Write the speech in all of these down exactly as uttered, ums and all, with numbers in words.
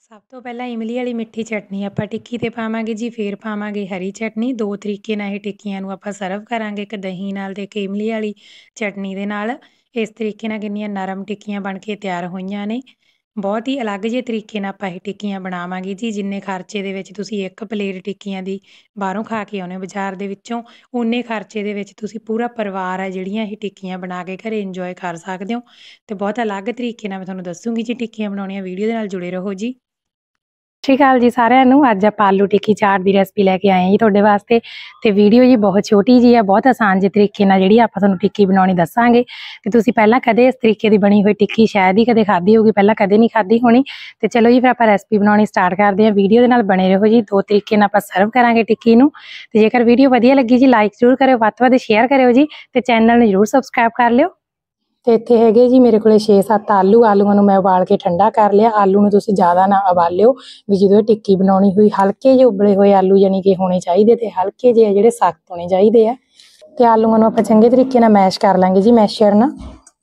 ਸਭ ਤੋਂ ਪਹਿਲਾਂ ਇਮਲੀ ਵਾਲੀ ਮਿੱਠੀ ਚਟਨੀ ਆਪਾਂ ਟਿੱਕੀ 'ਤੇ ਪਾਵਾਂਗੇ ਜੀ, ਫਿਰ ਪਾਵਾਂਗੇ ਹਰੀ ਚਟਨੀ। ਦੋ ਤਰੀਕੇ ਨਾਲ ਇਹ ਟਿੱਕੀਆਂ ਨੂੰ ਆਪਾਂ ਸਰਵ ਕਰਾਂਗੇ, ਇੱਕ ਦਹੀਂ ਨਾਲ ਅਤੇ ਇੱਕ ਇਮਲੀ ਵਾਲੀ ਚਟਨੀ ਦੇ ਨਾਲ। ਇਸ ਤਰੀਕੇ ਨਾਲ ਕਿੰਨੀਆਂ ਨਰਮ ਟਿੱਕੀਆਂ ਬਣ ਕੇ ਤਿਆਰ ਹੋਈਆਂ ਨੇ। ਬਹੁਤ ਹੀ ਅਲੱਗ ਜਿਹੇ ਤਰੀਕੇ ਨਾਲ ਆਪਾਂ ਇਹ ਟਿੱਕੀਆਂ ਬਣਾਵਾਂਗੇ ਜੀ। ਜਿੰਨੇ ਖਰਚੇ ਦੇ ਵਿੱਚ ਤੁਸੀਂ ਇੱਕ ਪਲੇਟ ਟਿੱਕੀਆਂ ਦੀ ਬਾਹਰੋਂ ਖਾ ਕੇ ਆਉਂਦੇ ਹੋ ਬਾਜ਼ਾਰ ਦੇ ਵਿੱਚੋਂ, ਉਨੇ ਖਰਚੇ ਦੇ ਵਿੱਚ ਤੁਸੀਂ ਪੂਰਾ ਪਰਿਵਾਰ ਆ ਜਿਹੜੀਆਂ ਇਹ ਟਿੱਕੀਆਂ ਬਣਾ ਕੇ ਘਰੇ ਇੰਜੋਏ ਕਰ ਸਕਦੇ ਹੋ। ਅਤੇ ਬਹੁਤ ਅਲੱਗ ਤਰੀਕੇ ਨਾਲ ਮੈਂ ਤੁਹਾਨੂੰ ਦੱਸੂਗੀ ਜੀ ਟਿੱਕੀਆਂ ਬਣਾਉਣੀਆਂ। ਵੀਡੀਓ ਦੇ ਨਾਲ ਜੁੜੇ ਰਹੋ ਜੀ। ਸਤਿ ਸ਼੍ਰੀ ਅਕਾਲ ਜੀ ਸਾਰਿਆਂ ਨੂੰ। ਅੱਜ ਆਪਾਂ ਆਲੂ ਟਿੱਕੀ ਚਾਟ ਦੀ ਰੈਸਪੀ ਲੈ ਕੇ ਆਏ ਹਾਂ ਜੀ ਤੁਹਾਡੇ ਵਾਸਤੇ। ਤੇ ਵੀਡੀਓ ਜੀ ਬਹੁਤ ਛੋਟੀ ਜੀ ਆ, ਬਹੁਤ ਆਸਾਨ ਜਿਹੇ ਤਰੀਕੇ ਨਾਲ ਜਿਹੜੀ ਆਪਾਂ ਤੁਹਾਨੂੰ ਟਿੱਕੀ ਬਣਾਉਣੀ ਦੱਸਾਂਗੇ। ਤੇ ਤੁਸੀਂ ਪਹਿਲਾਂ ਕਦੇ ਇਸ ਤਰੀਕੇ ਦੀ ਬਣੀ ਹੋਈ ਟਿੱਕੀ ਸ਼ਾਇਦ ਹੀ ਕਦੇ ਖਾਧੀ ਹੋਊਗੀ, ਪਹਿਲਾਂ ਕਦੇ ਨਹੀਂ ਖਾਧੀ ਹੋਣੀ। ਤੇ ਚਲੋ ਜੀ ਫਿਰ ਆਪਾਂ ਰੈਸਪੀ ਬਣਾਉਣੀ ਸਟਾਰਟ ਕਰਦੇ ਹਾਂ। ਵੀਡੀਓ ਦੇ ਨਾਲ ਬਣੇ ਰਹੋ ਜੀ। ਦੋ ਤਰੀਕੇ ਨਾਲ ਆਪਾਂ ਸਰਵ ਕਰਾਂਗੇ ਟਿੱਕੀ ਨੂੰ। ਤੇ ਜੇਕਰ ਵੀਡੀਓ ਵਧੀਆ ਲੱਗੀ ਜੀ ਲਾਈਕ ਜ਼ਰੂਰ ਕਰਿਓ, ਵੱਧ ਤੋਂ ਵੱਧ ਸ਼ੇਅਰ ਕਰਿਓ ਜੀ, ਤੇ ਚੈਨਲ ਨੂੰ ਜ਼ਰੂਰ ਸਬਸਕ੍ਰਾਈਬ ਕਰ ਲਿਓ। ਤੇ ਇੱਥੇ ਹੈਗੇ ਜੀ ਮੇਰੇ ਕੋਲੇ ਛੇ ਸੱਤ ਆਲੂ। ਆਲੂਆਂ ਨੂੰ ਮੈਂ ਉਬਾਲ ਕੇ ਠੰਡਾ ਕਰ ਲਿਆ। ਆਲੂ ਨੂੰ ਤੁਸੀਂ ਜ਼ਿਆਦਾ ਨਾ ਉਬਾਲਿਓ, ਵੀ ਜਦੋਂ ਇਹ ਟਿੱਕੀ ਬਣਾਉਣੀ ਹੋਈ ਹਲਕੇ ਜਿਹੇ ਉਬਲੇ ਹੋਏ ਆਲੂ ਯਾਨੀ ਕਿ ਹੋਣੇ ਚਾਹੀਦੇ, ਤੇ ਹਲਕੇ ਜਿਹੇ ਜਿਹੜੇ ਸਖਤ ਹੋਣੇ ਚਾਹੀਦੇ ਆ। ਤੇ ਆਲੂਆਂ ਨੂੰ ਆਪਾਂ ਚੰਗੇ ਤਰੀਕੇ ਨਾਲ ਮੈਸ਼ ਕਰ ਲਾਂਗੇ ਜੀ, ਮੈਸ਼ਰ ਨਾਲ।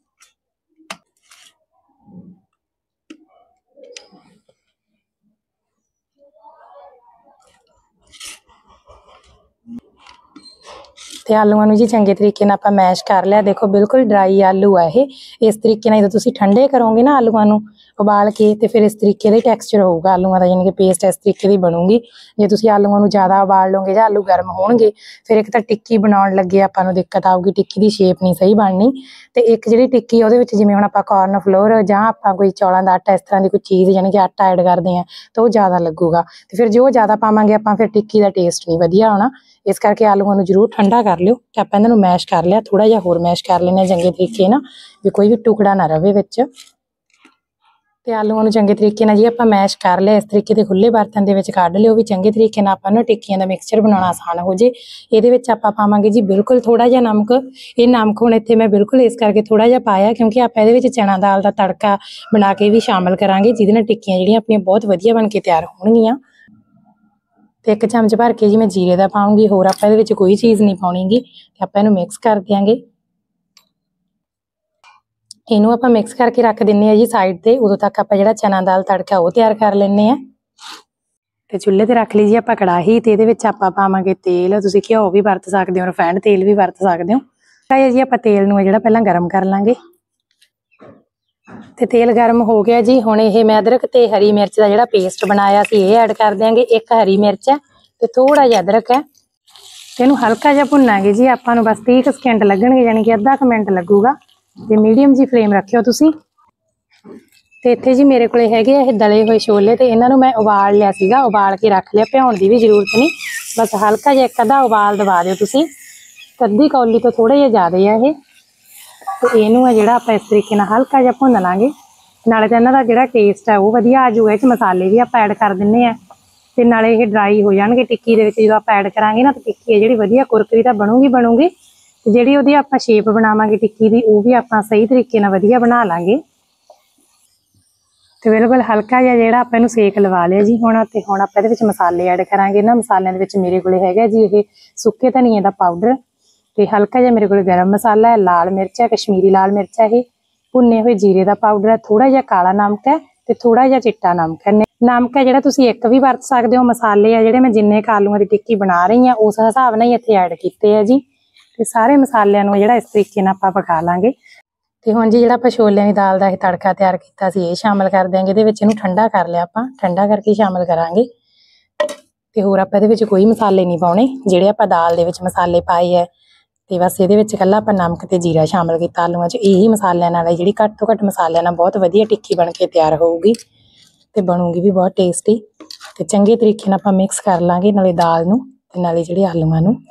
ਤੇ ਆਲੂਆਂ ਨੂੰ ਜੀ ਚੰਗੇ ਤਰੀਕੇ ਨਾਲ ਆਪਾਂ ਮੈਸ਼ ਕਰ ਲਿਆ। ਦੇਖੋ ਬਿਲਕੁਲ ਡਰਾਈ ਆਲੂ ਆ ਇਹ। ਇਸ ਤਰੀਕੇ ਨਾਲ ਜਦੋਂ ਤੁਸੀਂ ਠੰਡੇ ਕਰੋਗੇ ਨਾ ਆਲੂਆਂ ਨੂੰ ਉਬਾਲ ਕੇ, ਤੇ ਫਿਰ ਇਸ ਤਰੀਕੇ ਦਾ ਟੈਕਸਚਰ ਹੋਊਗਾ ਆਲੂਆਂ ਦਾ, ਯਾਨੀ ਕਿ ਪੇਸਟ ਇਸ ਤਰੀਕੇ ਦੀ ਬਣੂਗੀ। ਜੇ ਤੁਸੀਂ ਆਲੂਆਂ ਨੂੰ ਜ਼ਿਆਦਾ ਉਬਾਲ ਲਓਗੇ ਜਾਂ ਆਲੂ ਗਰਮ ਹੋਣਗੇ, ਫਿਰ ਇੱਕ ਤਾਂ ਟਿੱਕੀ ਬਣਾਉਣ ਲੱਗੇ ਆਪਾਂ ਨੂੰ ਦਿੱਕਤ ਆਊਗੀ, ਟਿੱਕੀ ਦੀ ਸ਼ੇਪ ਨਹੀਂ ਸਹੀ ਬਣਨੀ। ਤੇ ਇੱਕ ਜਿਹੜੀ ਟਿੱਕੀ ਉਹਦੇ ਵਿੱਚ ਜਿਵੇਂ ਹੁਣ ਆਪਾਂ ਕਾਰਨ ਫਲੋਰ ਜਾਂ ਆਪਾਂ ਕੋਈ ਚੌਲਾਂ ਦਾ ਆਟਾ, ਇਸ ਤਰ੍ਹਾਂ ਦੀ ਕੋਈ ਚੀਜ਼ ਯਾਨੀ ਕਿ ਆਟਾ ਐਡ ਕਰਦੇ ਹਾਂ, ਤਾਂ ਉਹ ਜ਼ਿਆਦਾ ਲੱਗੂਗਾ। ਤੇ ਫਿਰ ਜੋ ਜ਼ਿਆਦਾ ਪਾਵਾਂਗੇ ਆਪਾਂ, ਫਿਰ ਟਿੱਕੀ ਦਾ ਟੇਸਟ ਨਹੀਂ ਵਧੀਆ ਆਉਣਾ। ਇਸ ਕਰਕੇ ਆਲੂਆਂ ਨੂੰ ਜ਼ਰੂਰ ਠੰਡਾ ਕਰ ਲਿਓ। ਤੇ ਆਪਾਂ ਇਹਨਾਂ ਨੂੰ ਮੈਸ਼ ਕਰ ਲਿਆ, ਥੋੜਾ ਜਿਹਾ ਹੋਰ ਮੈਸ਼ ਕਰ ਲੈਂਦੇ ਹਾਂ ਚੰਗੇ ਤਰੀਕੇ ਨਾਲ, ਵੀ ਕੋਈ ਵੀ ਟੁਕੜਾ ਨਾ ਰਵੇ ਵਿੱਚ। ਤੇ ਆਲੂਆਂ ਨੂੰ ਚੰਗੇ ਤਰੀਕੇ ਨਾਲ ਜੀ ਆਪਾਂ ਮੈਸ਼ ਕਰ ਲਿਆ। ਇਸ ਤਰੀਕੇ ਦੇ ਖੁੱਲੇ ਬਰਤਨ ਦੇ ਵਿੱਚ ਕੱਢ ਲਿਓ, ਵੀ ਚੰਗੇ ਤਰੀਕੇ ਨਾਲ ਆਪਾਂ ਨੂੰ ਟਿੱਕੀਆਂ ਦਾ ਮਿਕਸਚਰ ਬਣਾਉਣਾ ਆਸਾਨ ਹੋ ਜੇ। ਇਹਦੇ ਵਿੱਚ ਆਪਾਂ ਪਾਵਾਂਗੇ ਜੀ ਬਿਲਕੁਲ ਥੋੜਾ ਜਿਹਾ ਨਮਕ। ਇਹ ਨਮਕ ਹੁਣ ਇੱਥੇ ਮੈਂ ਬਿਲਕੁਲ ਇਸ ਕਰਕੇ ਥੋੜਾ ਜਿਹਾ ਪਾਇਆ, ਕਿਉਂਕਿ ਆਪਾਂ ਇਹਦੇ ਵਿੱਚ ਚਣਾ ਦਾਲ ਦਾ ਤੜਕਾ ਬਣਾ ਕੇ ਵੀ ਸ਼ਾਮਿਲ ਕਰਾਂਗੇ, ਜਿਹਦੇ ਨਾਲ ਟਿੱਕੀਆਂ ਜਿਹੜੀਆਂ ਆਪਣੀਆਂ ਬਹੁਤ ਵਧੀਆ ਬਣ ਕੇ ਤਿਆਰ ਹੋਣਗੀਆਂ। ਤੇ ਇੱਕ ਚਮਚ ਭਰ ਕੇ ਜੀ ਮੈਂ ਜੀਰੇ ਦਾ ਪਾਉਂਗੀ, ਹੋਰ ਆਪਾਂ ਇਹਦੇ ਵਿੱਚ ਕੋਈ ਚੀਜ਼ ਨਹੀਂ ਪਾਉਣੀਗੀ। ਤੇ ਆਪਾਂ ਇਹਨੂੰ ਮਿਕਸ ਕਰ ਦਿਆਂਗੇ। ਇਹਨੂੰ ਆਪਾਂ ਮਿਕਸ ਕਰਕੇ ਰੱਖ ਦਿੰਨੇ ਆ ਜੀ ਸਾਈਡ ਤੇ। ਉਦੋਂ ਤੱਕ ਆਪਾਂ ਜਿਹੜਾ ਚਨਾ ਦਾਲ ਤੜਕਾ ਉਹ ਤਿਆਰ ਕਰ ਲੈਂਦੇ ਆ। ਤੇ ਚੁੱਲ੍ਹੇ ਤੇ ਰੱਖ ਲਈ ਜੀ ਆਪਾਂ ਕੜਾਹੀ, ਤੇ ਇਹਦੇ ਵਿੱਚ ਆਪਾਂ ਪਾਵਾਂਗੇ ਤੇਲ। ਤੁਸੀਂ ਘਿਓ ਵੀ ਵਰਤ ਸਕਦੇ ਹੋ, ਰਿਫਾਈਂਡ ਤੇਲ ਵੀ ਵਰਤ ਸਕਦੇ ਹੋ। ਤਾਂ ਜੀ ਆਪਾਂ ਤੇਲ ਨੂੰ ਜਿਹੜਾ ਪਹਿਲਾਂ ਗਰਮ ਕਰ ਲਾਂਗੇ। ਤੇ ਤੇਲ ਗਰਮ ਹੋ ਗਿਆ ਜੀ। ਹੁਣ ਇਹ ਮੈਂ ਅਦਰਕ ਤੇ ਹਰੀ ਮਿਰਚ ਦਾ ਜਿਹੜਾ ਪੇਸਟ ਬਣਾਇਆ ਸੀ ਇਹ ਐਡ ਕਰ ਦਿਆਂਗੇ। ਇੱਕ ਹਰੀ ਮਿਰਚ ਹੈ ਤੇ ਥੋੜਾ ਜਿਹਾ ਅਦਰਕ ਹੈ। ਤੇ ਇਹਨੂੰ ਹਲਕਾ ਜਿਹਾ ਭੁੰਨਾਂਗੇ ਜੀ। ਆਪਾਂ ਨੂੰ ਬਸ ਤੀਹ ਕੁ ਸਕਿੰਟ ਲੱਗਣਗੇ, ਯਾਨੀ ਕਿ ਅੱਧਾ ਕੁ ਮਿੰਟ ਲੱਗੂਗਾ। ਤੇ ਮੀਡੀਅਮ ਜੀ ਫਲੇਮ ਰੱਖਿਓ ਤੁਸੀਂ। ਤੇ ਇੱਥੇ ਜੀ ਮੇਰੇ ਕੋਲੇ ਹੈਗੇ ਆ ਇਹ ਦਲੇ ਹੋਏ ਛੋਲੇ, ਤੇ ਇਹਨਾਂ ਨੂੰ ਮੈਂ ਉਬਾਲ ਲਿਆ ਸੀਗਾ, ਉਬਾਲ ਕੇ ਰੱਖ ਲਿਆ। ਭਿਉਣ ਦੀ ਵੀ ਜ਼ਰੂਰਤ ਨਹੀਂ, ਬਸ ਹਲਕਾ ਜਿਹਾ ਇੱਕ ਅੱਧਾ ਉਬਾਲ ਦਵਾ ਦਿਓ ਤੁਸੀਂ। ਅੱਧੀ ਕੌਲੀ ਤੋਂ ਥੋੜੇ ਜਿਹਾ ਜ਼ਿਆਦਾ ਆ ਇਹ। ਤੇ ਇਹਨੂੰ ਹੈ ਜਿਹੜਾ ਆਪਾਂ ਇਸ ਤਰੀਕੇ ਨਾਲ ਹਲਕਾ ਜਿਹਾ ਭੁੰਨ ਲਾਂਗੇ। ਨਾਲੇ ਤਾਂ ਇਹਨਾਂ ਦਾ ਜਿਹੜਾ ਟੇਸਟ ਹੈ ਉਹ ਵਧੀਆ ਆ ਜਾਊਗਾ। ਇਹ 'ਚ ਮਸਾਲੇ ਵੀ ਆਪਾਂ ਐਡ ਕਰ ਦਿੰਦੇ ਆ, ਤੇ ਨਾਲੇ ਇਹ ਡਰਾਈ ਹੋ ਜਾਣਗੇ ਟਿੱਕੀ ਦੇ ਵਿੱਚ। ਜਦੋਂ ਆਪਾਂ ਐਡ ਕਰਾਂਗੇ ਨਾ, ਤਾਂ ਟਿੱਕੀ ਹੈ ਜਿਹੜੀ ਵਧੀਆ ਕੁਰਕਰੀ ਤਾਂ ਬਣੂਗੀ ਬਣੂਗੀ। ਤੇ ਜਿਹੜੀ ਉਹਦੀ ਆਪਾਂ ਸ਼ੇਪ ਬਣਾਵਾਂਗੇ ਟਿੱਕੀ ਦੀ, ਉਹ ਵੀ ਆਪਾਂ ਸਹੀ ਤਰੀਕੇ ਨਾਲ ਵਧੀਆ ਬਣਾ ਲਾਂਗੇ। ਤੇ ਬਿਲਕੁਲ ਹਲਕਾ ਜਿਹਾ ਜਿਹੜਾ ਆਪਾਂ ਇਹਨੂੰ ਸੇਕ ਲਵਾ ਲਿਆ ਜੀ ਹੁਣ। ਤੇ ਹੁਣ ਆਪਾਂ ਇਹਦੇ ਵਿੱਚ ਮਸਾਲੇ ਐਡ ਕਰਾਂਗੇ। ਇਹਨਾਂ ਮਸਾਲਿਆਂ ਦੇ ਵਿੱਚ ਮੇਰੇ ਕੋਲੇ ਹੈਗਾ ਜੀ ਇਹ ਸੁੱਕੇ ਧਨੀਏ ਦਾ ਪਾਊਡਰ, ਤੇ ਹਲਕਾ ਜਿਹਾ ਮੇਰੇ ਕੋਲ ਗਰਮ ਮਸਾਲਾ ਹੈ, ਲਾਲ ਮਿਰਚ ਹੈ, ਕਸ਼ਮੀਰੀ ਲਾਲ ਮਿਰਚ ਹੈ, ਇਹ ਭੁੰਨੇ ਹੋਏ ਜੀਰੇ ਦਾ ਪਾਊਡਰ ਹੈ, ਥੋੜਾ ਜਿਹਾ ਕਾਲਾ ਨਮਕ ਹੈ, ਤੇ ਥੋੜਾ ਜਿਹਾ ਚਿੱਟਾ ਨਮਕ ਹੈ। ਨਮਕ ਹੈ ਜਿਹੜਾ ਤੁਸੀਂ ਇੱਕ ਵੀ ਵਰਤ ਸਕਦੇ ਹੋ। ਮਸਾਲੇ ਆ ਜਿਹੜੇ ਮੈਂ ਜਿੰਨੇ ਆਲੂਆਂ ਦੀ ਟਿੱਕੀ ਬਣਾ ਰਹੀ ਹਾਂ ਉਸ ਹਿਸਾਬ ਨਾਲ ਹੀ ਇੱਥੇ ਐਡ ਕੀਤੇ ਆ ਜੀ। ਤੇ ਸਾਰੇ ਮਸਾਲਿਆਂ ਨੂੰ ਜਿਹੜਾ ਇਸ ਤਰੀਕੇ ਨਾਲ ਆਪਾਂ ਪਕਾ ਲਾਂਗੇ। ਤੇ ਹੁਣ ਜੀ ਜਿਹੜਾ ਆਪਾਂ ਛੋਲਿਆਂ ਦੀ ਦਾਲ ਦਾ ਇਹ ਤੜਕਾ ਤਿਆਰ ਕੀਤਾ ਸੀ ਇਹ ਸ਼ਾਮਿਲ ਕਰ ਦਿਆਂਗੇ ਇਹਦੇ ਵਿੱਚ। ਇਹਨੂੰ ਠੰਡਾ ਕਰ ਲਿਆ ਆਪਾਂ, ਠੰਡਾ ਕਰਕੇ ਸ਼ਾਮਿਲ ਕਰਾਂਗੇ। ਤੇ ਹੋਰ ਆਪਾਂ ਇਹਦੇ ਵਿੱਚ ਕੋਈ ਮਸਾਲੇ ਨਹੀਂ ਪਾਉਣੇ, ਜਿਹੜੇ ਆਪਾਂ ਦਾਲ ਦੇ ਵਿੱਚ ਮਸਾਲੇ ਪਾਏ ਹੈ। ਤੇ ਬਸ ਇਹਦੇ ਵਿੱਚ ਇਕੱਲਾ ਆਪਾਂ ਨਮਕ ਤੇ ਜੀਰਾ ਸ਼ਾਮਿਲ ਕੀਤਾ ਆਲੂਆਂ 'ਚ। ਇਹੀ ਮਸਾਲਿਆਂ ਨਾਲ ਜਿਹੜੀ ਘੱਟ ਤੋਂ ਘੱਟ ਮਸਾਲਿਆਂ ਨਾਲ ਬਹੁਤ ਵਧੀਆ ਟਿੱਕੀ ਬਣ ਕੇ ਤਿਆਰ ਹੋਊਗੀ, ਤੇ ਬਣੂਗੀ ਵੀ ਬਹੁਤ ਟੇਸਟੀ। ਤੇ ਚੰਗੇ ਤਰੀਕੇ ਨਾਲ ਆਪਾਂ ਮਿਕਸ ਕਰ ਲਾਂਗੇ, ਨਾਲੇ ਦਾਲ ਨੂੰ ਤੇ ਨਾਲੇ ਜਿਹੜੇ ਆਲੂਆਂ ਨੂੰ।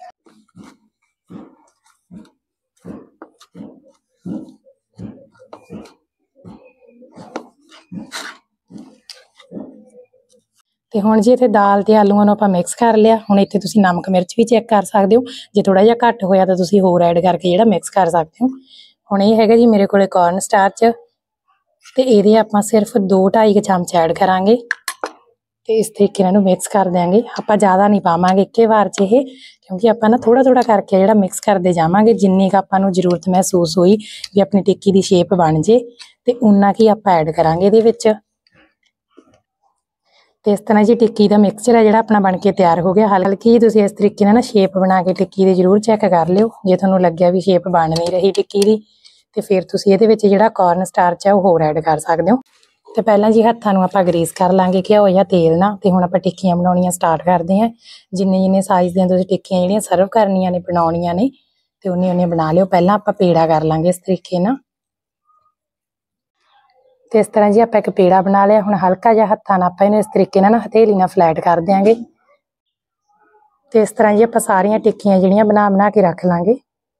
ਤੇ ਹੁਣ ਜੀ ਇੱਥੇ ਦਾਲ ਤੇ ਆਲੂਆਂ ਨੂੰ ਆਪਾਂ ਮਿਕਸ ਕਰ ਲਿਆ। ਹੁਣ ਇੱਥੇ ਤੁਸੀਂ ਨਮਕ ਮਿਰਚ ਵੀ ਚੈੱਕ ਕਰ ਸਕਦੇ ਹੋ, ਜੇ ਥੋੜਾ ਜਿਹਾ ਘੱਟ ਹੋਇਆ ਤਾਂ ਤੁਸੀਂ ਹੋਰ ਐਡ ਕਰਕੇ ਜਿਹੜਾ ਮਿਕਸ ਕਰ ਸਕਦੇ ਹੋ। ਹੁਣ ਇਹ ਹੈਗਾ ਜੀ ਮੇਰੇ ਕੋਲੇ ਕੋਰਨ ਸਟਾਰਚ, ਤੇ ਇਹਦੇ ਆਪਾਂ ਸਿਰਫ ਦੋ ਢਾਈ ਕੁ ਚਮਚ ਐਡ ਕਰਾਂਗੇ। ਤੇ ਇਸ ਤਰੀਕੇ ਨਾਲ ਇਹਨੂੰ ਮਿਕਸ ਕਰ ਦਿਆਂਗੇ। ਆਪਾਂ ਜ਼ਿਆਦਾ ਨਹੀਂ ਪਾਵਾਂਗੇ ਇੱਕੇ ਵਾਰ 'ਚ ਇਹ, ਕਿਉਂਕਿ ਆਪਾਂ ਨਾ ਥੋੜਾ ਥੋੜਾ ਕਰਕੇ ਜਿਹੜਾ ਮਿਕਸ ਕਰਦੇ ਜਾਵਾਂਗੇ। ਜਿੰਨੀ ਕੁ ਆਪਾਂ ਨੂੰ ਜ਼ਰੂਰਤ ਮਹਿਸੂਸ ਹੋਈ ਵੀ ਆਪਣੀ ਟਿੱਕੀ ਦੀ ਸ਼ੇਪ ਬਣ ਜੇ, ਤੇ ਉਨਾ ਕੀ ਆਪਾਂ ਐਡ ਕਰਾਂਗੇ ਇਹਦੇ ਵਿੱਚ। ਤੇ ਇਸ ਤਰ੍ਹਾਂ ਜੀ ਟਿੱਕੀ ਦਾ ਮਿਕਸਚਰ ਹੈ ਜਿਹੜਾ ਆਪਣਾ ਬਣ ਕੇ ਤਿਆਰ ਹੋ ਗਿਆ। ਹਲਕੀ ਜਿਹੀ ਤੁਸੀਂ ਇਸ ਤਰੀਕੇ ਨਾਲ ਨਾ ਸ਼ੇਪ ਬਣਾ ਕੇ ਟਿੱਕੀ ਦੀ ਜ਼ਰੂਰ ਚੈੱਕ ਕਰ ਲਿਓ। ਜੇ ਤੁਹਾਨੂੰ ਲੱਗਿਆ ਵੀ ਸ਼ੇਪ ਬਣ ਨਹੀਂ ਰਹੀ ਟਿੱਕੀ ਦੀ ਤੇ ਫਿਰ ਤੁਸੀਂ ਇਹਦੇ ਵਿੱਚ ਜਿਹੜਾ ਕਾਰਨ ਸਟਾਰਚ ਹੈ ਉਹ ਹੋਰ ਐਡ ਕਰ ਸਕਦੇ ਹੋ। ਤੇ ਪਹਿਲਾਂ ਜੀ ਹੱਥਾਂ ਨੂੰ ਆਪਾਂ ਗਰੀਸ ਕਰ ਲਾਂਗੇ ਘਿਓ ਜਾਂ ਤੇਲ ਨਾਲ। ਤੇ ਹੁਣ ਆਪਾਂ ਟਿੱਕੀਆਂ ਬਣਾਉਣੀਆਂ ਸਟਾਰਟ ਕਰਦੇ ਹਾਂ। ਜਿੰਨੇ ਜਿੰਨੇ ਸਾਈਜ਼ ਦੀਆਂ ਤੁਸੀਂ ਟਿੱਕੀਆਂ ਜਿਹੜੀਆਂ ਸਰਵ ਕਰਨੀਆਂ ਨੇ ਬਣਾਉਣੀਆਂ ਨੇ ਤੇ ਉਨੀਆਂ ਉਨੀਆਂ ਬਣਾ ਲਿਓ। ਪਹਿਲਾਂ ਆਪਾਂ ਪੇੜਾ ਕਰ ਲਾਂਗੇ ਇਸ ਤਰੀਕੇ ਨਾਲ। ਤੇ ਇਸ ਤਰ੍ਹਾਂ ਜੀ ਆਪਾਂ ਇੱਕ ਪੇੜਾ ਬਣਾ ਲਿਆ। ਹੁਣ ਹਲਕਾ ਜਿਹਾ ਹੱਥਾਂ ਨਾਲ ਆਪਾਂ ਇਹਨੂੰ ਇਸ ਤਰੀਕੇ ਨਾਲ ਨਾ ਹਥੇਲੀ ਨਾਲ ਫਲੈਟ ਕਰ ਦਿਆਂਗੇ। ਤੇ ਇਸ ਤਰ੍ਹਾਂ ਜੀ ਆਪਾਂ ਸਾਰੀਆਂ ਟਿੱਕੀਆਂ ਜਿਹੜੀਆਂ ਬਣਾ ਬਣਾ ਕੇ ਰੱਖ ਲਾਂਗੇ।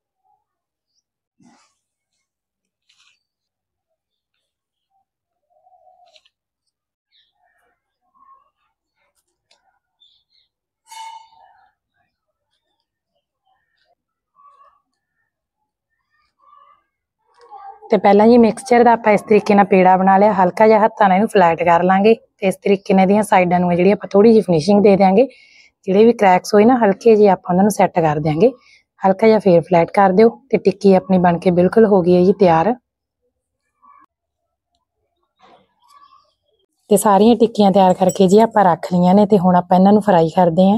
ਤੇ ਪਹਿਲਾਂ ਜੀ ਮਿਕਸਚਰ ਦਾ ਆਪਾਂ ਇਸ ਤਰੀਕੇ ਨਾਲ ਪੇੜਾ ਬਣਾ ਲਿਆ। ਹਲਕਾ ਜਿਹਾ ਹੱਥਾਂ ਨਾਲ ਇਹਨੂੰ ਫਲੈਟ ਕਰ ਲਾਂਗੇ ਤੇ ਇਸ ਤਰੀਕੇ ਨਾਲ ਇਹਦੀਆਂ ਸਾਈਡਾਂ ਨੂੰ ਜਿਹੜੀ ਆਪਾਂ ਥੋੜੀ ਜਿਹੀ ਫਿਨਿਸ਼ਿੰਗ ਦੇ ਦਿਆਂਗੇ। ਜਿਹੜੇ ਵੀ ਕ੍ਰੈਕਸ ਹੋਏ ਨਾ ਹਲਕੇ ਜਿਹੇ ਆਪਾਂ ਉਹਨਾਂ ਨੂੰ ਸੈੱਟ ਕਰ ਦਿਆਂਗੇ। ਹਲਕਾ ਜਿਹਾ ਫੇਰ ਫਲੈਟ ਕਰ ਦਿਓ ਤੇ ਟਿੱਕੀ ਆਪਣੀ ਬਣ ਕੇ ਬਿਲਕੁਲ ਹੋ ਗਈ ਹੈ ਜੀ ਤਿਆਰ। ਤੇ ਸਾਰੀਆਂ ਟਿੱਕੀਆਂ ਤਿਆਰ ਕਰਕੇ ਜੀ ਆਪਾਂ ਰੱਖ ਲਈਆਂ ਨੇ ਤੇ ਹੁਣ ਆਪਾਂ ਇਹਨਾਂ ਨੂੰ ਫਰਾਈ ਕਰਦੇ ਆਂ।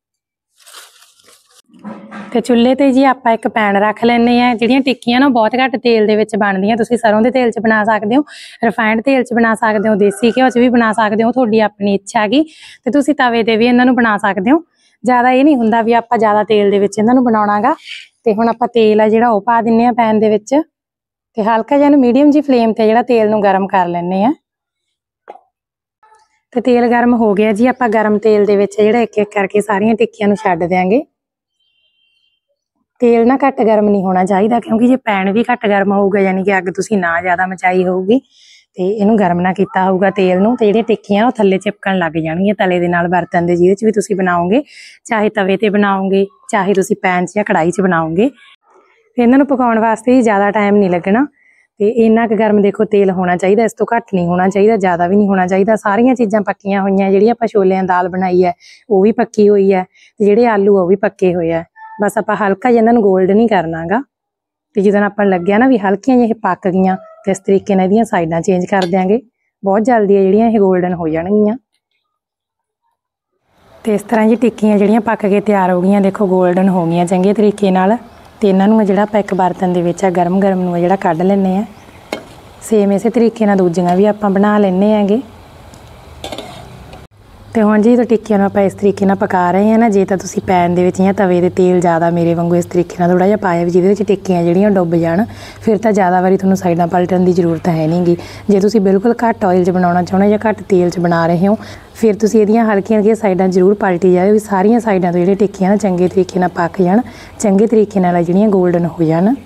ਤੇ ਚੁੱਲ੍ਹੇ ਤੇ ਜੀ ਆਪਾਂ ਇੱਕ ਪੈਨ ਰੱਖ ਲੈਂਦੇ ਆ। ਜਿਹੜੀਆਂ ਟਿੱਕੀਆਂ ਨਾ ਬਹੁਤ ਘੱਟ ਤੇਲ ਦੇ ਵਿੱਚ ਬਣਦੀਆਂ। ਤੁਸੀਂ ਸਰੋਂ ਦੇ ਤੇਲ 'ਚ ਬਣਾ ਸਕਦੇ ਹੋ, ਰਿਫਾਈਨਡ ਤੇਲ 'ਚ ਬਣਾ ਸਕਦੇ ਹੋ, ਦੇਸੀ ਘਿਓ 'ਚ ਵੀ ਬਣਾ ਸਕਦੇ ਹੋ, ਤੁਹਾਡੀ ਆਪਣੀ ਇੱਛਾ ਹੈਗੀ। ਤੇ ਤੁਸੀਂ ਤਵੇ ਤੇ ਵੀ ਇਹਨਾਂ ਨੂੰ ਬਣਾ ਸਕਦੇ ਹੋ। ਜ਼ਿਆਦਾ ਇਹ ਨਹੀਂ ਹੁੰਦਾ ਵੀ ਆਪਾਂ ਜ਼ਿਆਦਾ ਤੇਲ ਦੇ ਵਿੱਚ ਇਹਨਾਂ ਨੂੰ ਬਣਾਉਣਾ ਗਾ। ਤੇ ਹੁਣ ਆਪਾਂ ਤੇਲ ਆ ਜਿਹੜਾ ਉਹ ਪਾ ਦਿੰਨੇ ਆ ਪੈਨ ਦੇ ਵਿੱਚ ਤੇ ਹਲਕਾ ਜਿਹਾ ਇਹਨੂੰ ਮੀਡੀਅਮ ਜੀ ਫਲੇਮ ਤੇ ਜਿਹੜਾ ਤੇਲ ਨੂੰ ਗਰਮ ਕਰ ਲੈਂਦੇ ਆ। ਤੇ ਤੇਲ ਗਰਮ ਹੋ ਗਿਆ ਜੀ। ਆਪਾਂ ਗਰਮ ਤੇਲ ਦੇ ਵਿੱਚ ਜਿਹੜਾ ਇੱਕ ਇੱਕ ਕਰਕੇ ਸਾਰੀਆਂ ਟਿੱਕੀਆਂ ਨੂੰ ਛੱਡ ਦਿਆਂਗੇ। ਤੇਲ ਨਾ ਘੱਟ ਗਰਮ ਨਹੀਂ ਹੋਣਾ ਚਾਹੀਦਾ ਕਿਉਂਕਿ ਜੇ ਪੈਨ ਵੀ ਘੱਟ ਗਰਮ ਹੋਊਗਾ ਯਾਨੀ ਕਿ ਅੱਗ ਤੁਸੀਂ ਨਾ ਜ਼ਿਆਦਾ ਮਚਾਈ ਹੋਊਗੀ ਤੇ ਇਹਨੂੰ ਗਰਮ ਨਾ ਕੀਤਾ ਹੋਊਗਾ ਤੇਲ ਨੂੰ ਤੇ ਜਿਹੜੀਆਂ ਟਿੱਕੀਆਂ ਉਹ ਥੱਲੇ ਚਿਪਕਣ ਲੱਗ ਜਾਣਗੀਆਂ ਤਲੇ ਦੇ ਨਾਲ ਬਰਤਨ ਦੇ ਜਿਹਦੇ 'ਚ ਵੀ ਤੁਸੀਂ ਬਣਾਓਗੇ। ਚਾਹੇ ਤਵੇ ਤੇ ਬਣਾਓਗੇ, ਚਾਹੇ ਤੁਸੀਂ ਪੈਨ 'ਚ ਜਾਂ ਕੜਾਹੀ 'ਚ ਬਣਾਓਗੇ। ਤੇ ਇਹਨਾਂ ਨੂੰ ਪਕਾਉਣ ਵਾਸਤੇ ਜ਼ਿਆਦਾ ਟਾਈਮ ਨਹੀਂ ਲੱਗਣਾ। ਤੇ ਇੰਨਾ ਕੁ ਗਰਮ ਦੇਖੋ ਤੇਲ ਹੋਣਾ ਚਾਹੀਦਾ, ਇਸ ਤੋਂ ਘੱਟ ਨਹੀਂ ਹੋਣਾ ਚਾਹੀਦਾ, ਜ਼ਿਆਦਾ ਵੀ ਨਹੀਂ ਹੋਣਾ ਚਾਹੀਦਾ। ਸਾਰੀਆਂ ਚੀਜ਼ਾਂ ਪੱਕੀਆਂ ਹੋਈਆਂ। ਜਿਹੜੀ ਆਪਾਂ ਛੋਲਿਆਂ ਦੀ ਦਾਲ ਬਣਾਈ ਹੈ ਉਹ ਵੀ ਪੱਕੀ ਹੋਈ ਹੈ ਤੇ ਜਿਹੜੇ ਆਲੂ ਉਹ ਵੀ ਪੱਕੇ ਹੋਏ ਆ। ਬਸ ਆਪਾਂ ਹਲਕਾ ਜਿਹਾ ਇਹਨਾਂ ਨੂੰ ਗੋਲਡ ਨਹੀਂ ਕਰਨਾ ਗਾ। ਤੇ ਜਦੋਂ ਆਪਾਂ ਲੱਗਿਆ ਨਾ ਵੀ ਹਲਕੀਆਂ ਜਿਹੀਆਂ ਪੱਕ ਗਈਆਂ ਤੇ ਇਸ ਤਰੀਕੇ ਨਾਲ ਇਹਦੀਆਂ ਸਾਈਡਾਂ ਚੇਂਜ ਕਰ ਦਿਆਂਗੇ। ਬਹੁਤ ਜਲਦੀ ਆ ਜਿਹੜੀਆਂ ਇਹ ਗੋਲਡਨ ਹੋ ਜਾਣਗੀਆਂ। ਤੇ ਇਸ ਤਰ੍ਹਾਂ ਜੀ ਟਿੱਕੀਆਂ ਜਿਹੜੀਆਂ ਪੱਕ ਕੇ ਤਿਆਰ ਹੋ ਗਈਆਂ ਦੇਖੋ ਗੋਲਡਨ ਹੋ ਗਈਆਂ ਚੰਗੇ ਤਰੀਕੇ ਨਾਲ। ਤੇ ਇਹਨਾਂ ਨੂੰ ਜਿਹੜਾ ਆਪਾਂ ਇੱਕ ਬਰਤਨ ਦੇ ਵਿੱਚ ਆ ਗਰਮ ਗਰਮ ਨੂੰ ਜਿਹੜਾ ਕੱਢ ਲੈਂਦੇ ਆ। ਸੇਮ ਇਸੇ ਤਰੀਕੇ ਨਾਲ ਦੂਜੀਆਂ ਵੀ ਆਪਾਂ ਬਣਾ ਲੈਂਦੇ ਹੈਗੇ। ਤੇ ਹੁਣ ਜੀ ਤਾਂ ਟਿੱਕੀਆਂ ਨੂੰ ਆਪਾਂ ਇਸ ਤਰੀਕੇ ਨਾਲ ਪਕਾ ਰਹੇ ਹਾਂ ਨਾ। ਜੇ ਤਾਂ ਤੁਸੀਂ ਪੈਨ ਦੇ ਵਿੱਚ ਜਾਂ ਤਵੇ ਦੇ ਤੇਲ ਜ਼ਿਆਦਾ ਮੇਰੇ ਵਾਂਗੂ ਇਸ ਤਰੀਕੇ ਨਾਲ ਥੋੜ੍ਹਾ ਜਿਹਾ ਪਾਇਆ ਵੀ ਜਿਹਦੇ ਵਿੱਚ ਟਿੱਕੀਆਂ ਜਿਹੜੀਆਂ ਡੁੱਬ ਜਾਣ ਫਿਰ ਤਾਂ ਜ਼ਿਆਦਾ ਵਾਰੀ ਤੁਹਾਨੂੰ ਸਾਈਡਾਂ ਪਲਟਣ ਦੀ ਜ਼ਰੂਰਤ ਹੈ ਨਹੀਂ ਗੀ। ਜੇ ਤੁਸੀਂ ਬਿਲਕੁਲ ਘੱਟ ਆਇਲ 'ਚ ਬਣਾਉਣਾ ਚਾਹੁੰਦੇ ਜਾਂ ਘੱਟ ਤੇਲ 'ਚ ਬਣਾ ਰਹੇ ਹੋ ਫਿਰ ਤੁਸੀਂ ਇਹਦੀਆਂ ਹਲਕੀਆਂ ਹਲਕੀਆਂ ਸਾਈਡਾਂ ਜ਼ਰੂਰ ਪਲਟੀ ਜਾਓ ਵੀ ਸਾਰੀਆਂ ਸਾਈਡਾਂ ਤੋਂ ਜਿਹੜੀਆਂ ਟਿੱਕੀਆਂ ਨਾ ਚੰਗੇ ਤਰੀਕੇ ਨਾਲ ਪੱਕ ਜਾਣ, ਚੰਗੇ ਤਰੀਕੇ ਨਾਲ ਜਿਹੜੀਆਂ ਗੋਲਡਨ ਹੋ ਜਾਣ।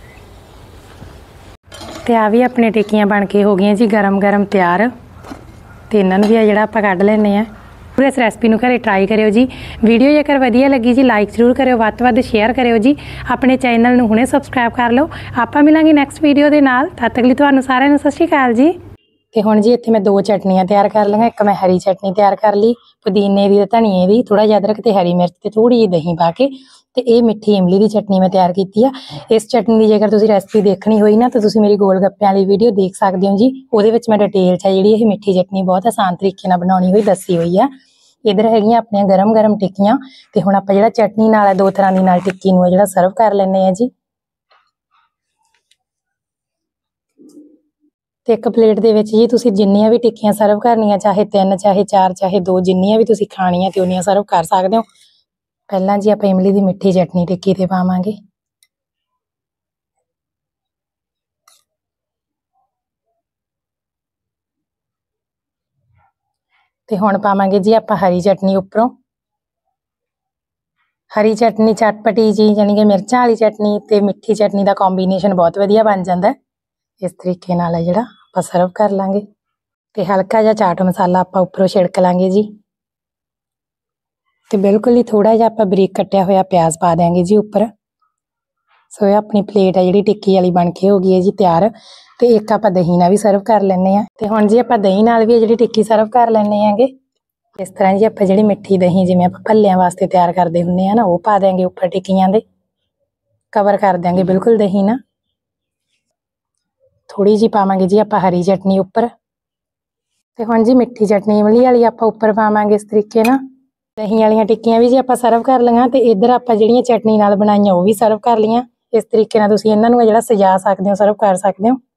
ਤੇ ਆ ਵੀ ਆਪਣੇ ਟਿੱਕੀਆਂ ਬਣ ਕੇ ਹੋ ਗਈਆਂ ਜੀ ਗਰਮ ਗਰਮ ਤਿਆਰ। ਤੇ ਇਹਨਾਂ ਨੂੰ ਵੀ ਆ ਜਿਹੜਾ ਆਪਾਂ ਕੱਢ ਲੈਂਦੇ ਹਾਂ। ਪੂਰੇ ਇਸ ਰੈਸਪੀ ਨੂੰ ਘਰੇ ਟਰਾਈ ਕਰਿਓ ਜੀ। ਵੀਡੀਓ ਜੇਕਰ ਵਧੀਆ ਲੱਗੀ ਜੀ ਲਾਈਕ ਜ਼ਰੂਰ ਕਰਿਓ, ਵੱਧ ਤੋਂ ਵੱਧ ਸ਼ੇਅਰ ਕਰਿਓ ਜੀ। ਆਪਣੇ ਚੈਨਲ ਨੂੰ ਹੁਣੇ ਸਬਸਕ੍ਰਾਈਬ ਕਰ ਲਓ। ਆਪਾਂ ਮਿਲਾਂਗੇ ਨੈਕਸਟ ਵੀਡੀਓ ਦੇ ਨਾਲ। ਤਦ ਤੱਕ ਲਈ ਤੁਹਾਨੂੰ ਸਾਰਿਆਂ ਨੂੰ ਸਤਿ ਸ਼੍ਰੀ ਅਕਾਲ ਜੀ। ਤੇ ਹੁਣ ਜੀ ਇੱਥੇ ਮੈਂ ਦੋ ਚਟਨੀਆਂ ਤਿਆਰ ਕਰ ਲਈਆਂ। ਇੱਕ ਮੈਂ ਹਰੀ ਚਟਨੀ ਤਿਆਰ ਕਰ ਲਈ ਪੁਦੀਨੇ ਦੀ ਤੇ ਧਨੀਏ ਦੀ, ਥੋੜ੍ਹਾ ਜਿਹਾ ਅਦਰਕ ਤੇ ਹਰੀ ਮਿਰਚ ਤੇ ਥੋੜ੍ਹੀ ਜਿਹੀ ਦਹੀਂ ਪਾ ਕੇ। ਤੇ ਇਹ ਮਿੱਠੀ ਇਮਲੀ ਦੀ ਚਟਨੀ ਮੈਂ ਤਿਆਰ ਕੀਤੀ ਆ। ਇਸ ਚਟਨੀ ਦੀ ਜੇਕਰ ਤੁਸੀਂ ਰੈਸਪੀ ਦੇਖਣੀ ਹੋਈ ਨਾ ਤਾਂ ਤੁਸੀਂ ਮੇਰੀ ਗੋਲ ਗੱਪਿਆਂ ਵਾਲੀ ਵੀਡੀਓ ਦੇਖ ਸਕਦੇ ਹੋ ਜੀ। ਉਹਦੇ ਵਿੱਚ ਮੈਂ ਡਿਟੇਲ 'ਚ ਜਿਹੜੀ ਇਹ ਮਿੱਠੀ ਚਟਨੀ ਬਹੁਤ ਆਸਾਨ ਤਰੀਕੇ ਨਾਲ ਬਣਾਉਣੀ ਹੋਈ ਦੱਸੀ ਹੋਈ ਆ। ਇੱਧਰ ਹੈਗੀਆਂ ਆਪਣੀਆਂ ਗਰਮ ਗਰਮ ਟਿੱਕੀਆਂ ਤੇ ਹੁਣ ਆਪਾਂ ਜਿਹੜਾ ਚਟਨੀ ਨਾਲ ਹੈ ਦੋ ਤਰ੍ਹਾਂ ਦੀ ਨਾਲ ਟਿੱਕੀ ਨੂੰ ਜਿਹੜਾ ਸਰਵ ਕਰ ਲੈਂਦੇ ਆ ਜੀ। ਤੇ ਇੱਕ ਪਲੇਟ ਦੇ ਵਿੱਚ ਜੀ ਤੁਸੀਂ ਜਿੰਨੀਆਂ ਵੀ ਟਿੱਕੀਆਂ ਸਰਵ ਕਰਨੀਆਂ, ਚਾਹੇ ਤਿੰਨ ਚਾਹੇ ਚਾਰ ਚਾਹੇ ਦੋ, ਜਿੰਨੀਆਂ ਵੀ ਤੁਸੀਂ ਖਾਣੀਆਂ ਤੇ ਉਨੀਆਂ ਸਰਵ ਕਰ ਸਕਦੇ ਹੋ। ਪਹਿਲਾਂ ਜੀ ਆਪਾਂ ਇਮਲੀ ਦੀ ਮਿੱਠੀ ਚਟਨੀ ਟਿੱਕੀ ਤੇ ਪਾਵਾਂਗੇ। ਤੇ ਹੁਣ ਪਾਵਾਂਗੇ ਜੀ ਆਪਾਂ ਹਰੀ ਚਟਨੀ ਉੱਪਰੋਂ। ਹਰੀ ਚਟਨੀ ਚਟਪਟੀ ਜੀ ਯਾਨੀ ਕਿ ਮਿਰਚਾਂ ਵਾਲੀ ਚਟਨੀ ਤੇ ਮਿੱਠੀ ਚਟਨੀ ਦਾ ਕੰਬੀਨੇਸ਼ਨ ਬਹੁਤ ਵਧੀਆ ਬਣ ਜਾਂਦਾ। ਇਸ ਤਰੀਕੇ ਨਾਲ ਹੈ ਜਿਹੜਾ ਆਪਾਂ ਸਰਵ ਕਰ ਲਾਂਗੇ। ਤੇ ਹਲਕਾ ਜਿਹਾ ਚਾਟ ਮਸਾਲਾ ਆਪਾਂ ਉੱਪਰੋਂ ਛਿੜਕ ਲਾਂਗੇ ਜੀ। ਤੇ ਬਿਲਕੁਲ ਹੀ ਥੋੜਾ ਜਿਹਾ ਆਪਾਂ ਬਰੀਕ ਕੱਟਿਆ ਹੋਇਆ ਪਿਆਜ਼ ਪਾ ਦਿਆਂਗੇ ਜੀ ਉੱਪਰ। ਸੋ ਇਹ ਆਪਣੀ ਪਲੇਟ ਹੈ ਜਿਹੜੀ ਟਿੱਕੀ ਵਾਲੀ ਬਣ ਕੇ ਹੋ ਗਈ ਹੈ ਜੀ ਤਿਆਰ। ਤੇ ਇੱਕ ਆਪਾਂ ਦਹੀਂ ਨਾਲ ਵੀ ਸਰਵ ਕਰ ਲੈਂਦੇ ਹਾਂ। ਤੇ ਹੁਣ ਜੀ ਆਪਾਂ ਦਹੀਂ ਨਾਲ ਵੀ ਜਿਹੜੀ ਟਿੱਕੀ ਸਰਵ ਕਰ ਲੈਂਦੇ ਹੈਗੇ। ਇਸ ਤਰ੍ਹਾਂ ਜੀ ਆਪਾਂ ਜਿਹੜੀ ਮਿੱਠੀ ਦਹੀਂ ਜਿਵੇਂ ਆਪਾਂ ਭੱਲਿਆਂ ਵਾਸਤੇ ਤਿਆਰ ਕਰਦੇ ਹੁੰਦੇ ਆ ਨਾ ਉਹ ਪਾ ਦਿਆਂਗੇ ਉੱਪਰ ਟਿੱਕੀਆਂ ਦੇ। ਕਵਰ ਕਰ ਦਿਆਂਗੇ ਬਿਲਕੁਲ ਦਹੀਂ ਨਾਲ। ਥੋੜੀ ਜਿਹੀ ਪਾਵਾਂਗੇ ਜੀ ਆਪਾਂ ਹਰੀ ਚਟਨੀ ਉੱਪਰ। ਤੇ ਹੁਣ ਜੀ ਮਿੱਠੀ ਚਟਨੀ ਇਮਲੀ ਵਾਲੀ ਆਪਾਂ ਉੱਪਰ ਪਾਵਾਂਗੇ ਇਸ ਤਰੀਕੇ ਨਾਲ। ਦਹੀਂ ਵਾਲੀਆਂ ਟਿੱਕੀਆਂ ਵੀ ਜੀ ਆਪਾਂ ਸਰਵ ਕਰ ਲਈਆਂ ਤੇ ਇੱਧਰ ਆਪਾਂ ਜਿਹੜੀਆਂ ਚਟਨੀ ਨਾਲ ਬਣਾਈਆਂ ਉਹ ਵੀ ਸਰਵ ਕਰ ਲਈਆਂ। ਇਸ ਤਰੀਕੇ ਨਾਲ ਤੁਸੀਂ ਇਹਨਾਂ ਨੂੰ ਜਿਹੜਾ ਸਜਾ ਸਕਦੇ ਹੋ, ਸਰਵ ਕਰ ਸਕਦੇ ਹੋ।